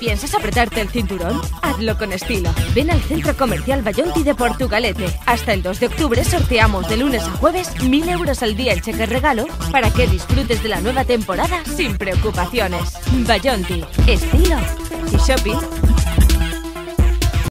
¿Piensas apretarte el cinturón? Hazlo con estilo. Ven al Centro Comercial Vallonti de Portugalete. Hasta el 2 de octubre sorteamos de lunes a jueves 1.000 euros al día en cheque regalo para que disfrutes de la nueva temporada sin preocupaciones. Vallonti. Estilo y shopping